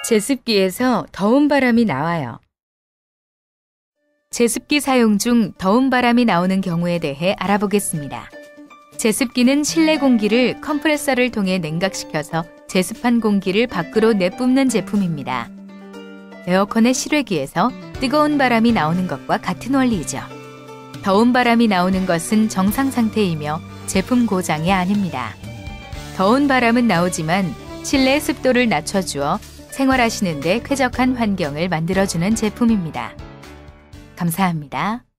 제습기에서 더운 바람이 나와요. 제습기 사용 중 더운 바람이 나오는 경우에 대해 알아보겠습니다. 제습기는 실내 공기를 컴프레서를 통해 냉각시켜서 제습한 공기를 밖으로 내뿜는 제품입니다. 에어컨의 실외기에서 뜨거운 바람이 나오는 것과 같은 원리이죠. 더운 바람이 나오는 것은 정상 상태이며 제품 고장이 아닙니다. 더운 바람은 나오지만 실내 습도를 낮춰주어 생활하시는 데 쾌적한 환경을 만들어주는 제품입니다. 감사합니다.